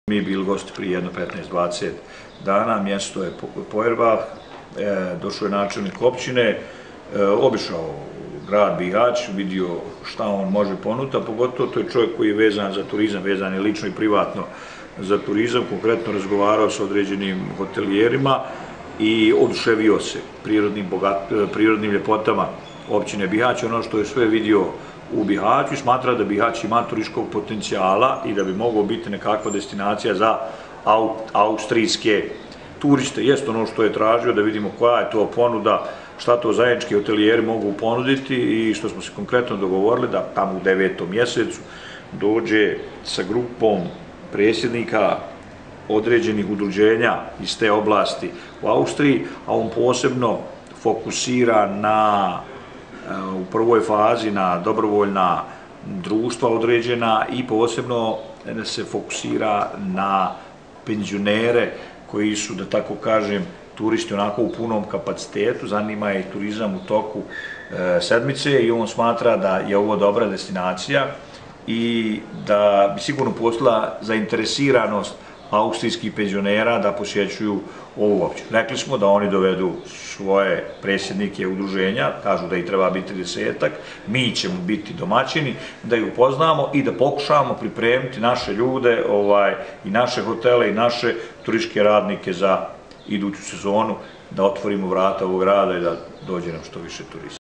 Mi bili gosti prije jedno 15-20 dana, mjesto je Pojerbah, došao je načelnik općine, obišao grad Bihać, vidio šta on može ponuditi, a pogotovo to je čovjek koji je vezan za turizam, vezan je lično i privatno za turizam, konkretno razgovarao sa određenim hotelijerima i oduševio se prirodnim ljepotama općine Bihać, ono što je sve vidio u Bihaću i smatra da Bihać ima turističkog potencijala i da bi mogao biti nekakva destinacija za austrijske turiste. Jest ono što je tražio, da vidimo koja je to ponuda, šta to zajednički hotelijeri mogu ponuditi i što smo se konkretno dogovorili da tamo u 9. mjesecu dođe sa grupom predsjednika određenih udruženja iz te oblasti u Austriji, a on posebno fokusira u prvoj fazi na dobrovoljna društva određena i posebno se fokusira na penzionere koji su, da tako kažem, turisti onako u punom kapacitetu, zanima je turizam u toku sedmice i on smatra da je ovo dobra destinacija i da bi sigurno postojala zainteresiranost austrijskih penzionera da posjećuju ovu općinu. Rekli smo da oni dovedu svoje predsjednike udruženja, kažu da ih treba biti 10-ak, mi ćemo biti domaćini, da ih upoznamo i da pokušamo pripremiti naše ljude i naše hotele i naše turističke radnike za iduću sezonu, da otvorimo vrata ovog grada i da dođe nam što više turista.